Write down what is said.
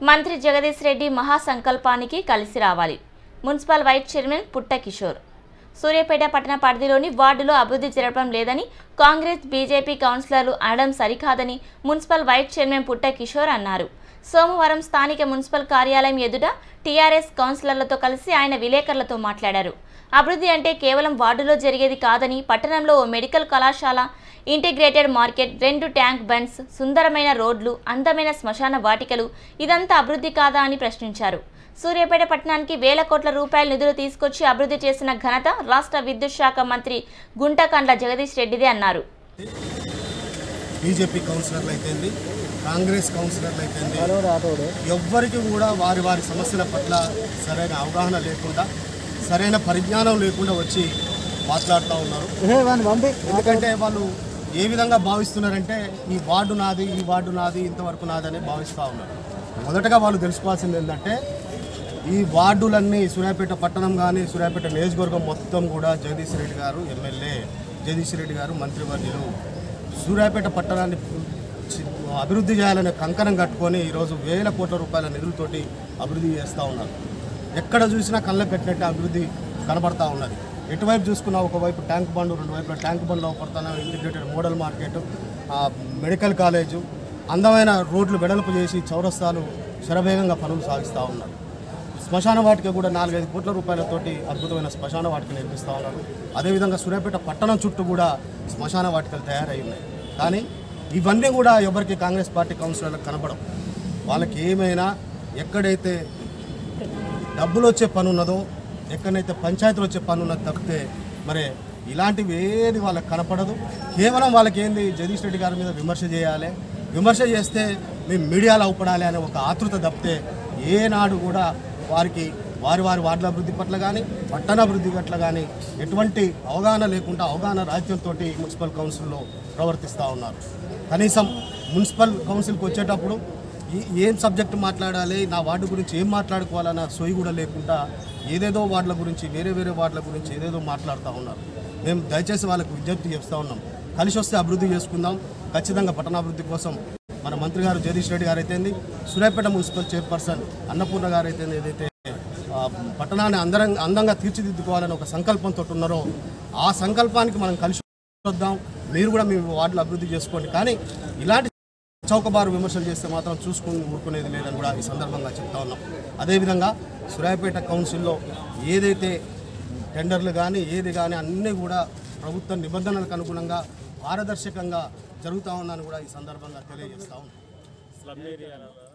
మంత్రి జగదీష్ రెడ్డి మహాసంకల్పానికి కలిసి రావాలి. మున్సిపల్ వైస్ చైర్మన్ పుట్ట కిషోర్. సూర్యాపేట పట్టణ పరిధిలోని వార్డులో అభివృద్ధి జరగడం లేదని కాంగ్రెస్ బీజేపీ కౌన్సిలర్లు అనడం సరికాదని మున్సిపల్ వైస్ చైర్మన్ పుట్ట కిషోర్ అన్నారు. సోమవారం స్థానిక మున్సిపల్ కార్యాలయం ఎదుట టీఆర్ఎస్ కౌన్సిలర్లతో కలిసి ఆయన విలేకరులతో మాట్లాడారు. అభివృద్ధి అంటే కేవలం వార్డులో జరిగేది కాదని, పట్టణంలో ఓ మెడికల్ కళాశాల, ఇంటిగ్రేటెడ్ మార్కెట్, 2 ట్యాంక్ బండ్స్, సుందరమైన రోడ్లు, అందమైన శ్మశాన వాటికలు ఇదంతా అభివృద్ధి కాదా అని ప్రశ్నించారు. సూర్యాపేట పట్టణానికి వేల కోట్ల రూపాయల నిధులు తీసుకొచ్చి అభివృద్ధి చేసిన ఘనత రాష్ట్ర విద్యుత్ శాఖ మంత్రి గుంటకండ్ల జగదీష్ రెడ్డిదే అన్నారు. బీజేపీ కౌన్సిలర్లు అయితేంది, కాంగ్రెస్ కౌన్సిలర్లు అయితేంది, ఎవ్వరికి కూడా వారి వారి సమస్యల పట్ల సరైన అవగాహన లేకుండా, సరైన పరిజ్ఞానం లేకుండా వచ్చి మాట్లాడుతూ ఉన్నారు. ఎందుకంటే వాళ్ళు ఏ విధంగా భావిస్తున్నారంటే ఈ వార్డు నాది, ఈ వార్డు నాది, ఇంతవరకు నాదని భావిస్తూ ఉన్నారు. మొదటగా వాళ్ళు తెలుసుకోవాల్సింది ఏంటంటే ఈ వార్డులన్నీ సూర్యాపేట పట్టణం కానీ సూర్యాపేట నియోజకవర్గం మొత్తం కూడా జగదీష్ రెడ్డి గారు ఎమ్మెల్యే, జగదీష్ రెడ్డి గారు మంత్రివర్యులు సూర్యాపేట పట్టణాన్ని అభివృద్ధి చేయాలనే కంకణం కట్టుకొని ఈరోజు వేల కోట్ల రూపాయల నిధులతోటి అభివృద్ధి చేస్తూ ఉన్నారు. ఎక్కడ చూసినా కళ్ళకు కట్టినట్టు అభివృద్ధి కనబడతా ఉన్నది. ఎటువైపు చూసుకున్నా ఒకవైపు ట్యాంక్ బండ్, రెండు వైపుల ట్యాంక్ బండ్లు అవపడుతున్న integrated model market, medical college, అందమైన రోడ్లు వెడల్పు చేసి చౌరస్తాలు శరవేగంగా పనులు సాగిస్తూ ఉన్నారు. శ్మశాన వాటిక కూడా 4-5 కోట్ల రూపాయలతోటి అద్భుతమైన శ్మశాన వాటిక నిర్మిస్తూ ఉన్నారు. అదేవిధంగా సూర్యాపేట పట్టణం చుట్టూ కూడా శ్మశాన వాటికలు తయారై ఉన్నాయి. కానీ ఇవన్నీ కూడా ఎవరికి కాంగ్రెస్ పార్టీ కౌన్సిలర్లకు కనపడవు. వాళ్ళకి ఏమైనా ఎక్కడైతే డబ్బులు వచ్చే పని ఉన్నదో, ఎక్కడైతే పంచాయతీలు వచ్చే పని ఉన్నది తప్పితే మరి ఇలాంటివి ఏది వాళ్ళకి కనపడదు. కేవలం వాళ్ళకి ఏంది జగదీష్ రెడ్డి గారి మీద విమర్శ చేయాలి, విమర్శ చేస్తే మేము మీడియాలో అవపడాలి అనే ఒక ఆతృత తప్పితే ఏనాడు కూడా వారికి వారి వార్డుల అభివృద్ధి పట్ల కానీ పట్టణ అభివృద్ధి పట్ల కానీ ఎటువంటి అవగాహన లేకుండా అవగాహన రాహిత్యంతో మున్సిపల్ కౌన్సిల్లో ప్రవర్తిస్తూ ఉన్నారు. కనీసం మున్సిపల్ కౌన్సిల్కి వచ్చేటప్పుడు ఏం సబ్జెక్టు మాట్లాడాలి, నా వార్డు గురించి ఏం మాట్లాడుకోవాలన్న సోయి కూడా లేకుండా ఏదేదో వార్డుల గురించి, వేరే వార్డుల గురించి ఏదేదో మాట్లాడుతూ ఉన్నారు. మేము దయచేసి వాళ్ళకు విజ్ఞప్తి చేస్తూ ఉన్నాం, కలిసి వస్తే అభివృద్ధి చేసుకుందాం. ఖచ్చితంగా పట్టణాభివృద్ధి కోసం మన మంత్రి గారు జగదీష్ రెడ్డి గారు అయితేంది, సూర్యాపేట మున్సిపల్ చైర్పర్సన్ అన్నపూర్ణ గారు అయితే ఏదైతే పట్టణాన్ని అందంగా తీర్చిదిద్దుకోవాలని ఒక సంకల్పంతో ఉన్నారో ఆ సంకల్పానికి మనం కలిసి వద్దాం. మీరు కూడా మీ వార్డులో అభివృద్ధి చేసుకోండి. కానీ ఇలాంటి చౌకబారు విమర్శలు చేస్తే మాత్రం చూసుకుని ఊరుకునేది లేదని కూడా ఈ సందర్భంగా చెప్తా ఉన్నాం. అదేవిధంగా సూర్యాపేట కౌన్సిల్లో ఏదైతే టెండర్లు కానీ ఏది కానీ అన్నీ కూడా ప్రభుత్వ నిబంధనలకు అనుగుణంగా పారదర్శకంగా జరుగుతూ ఉందని కూడా ఈ సందర్భంగా తెలియజేస్తా ఉన్నాం.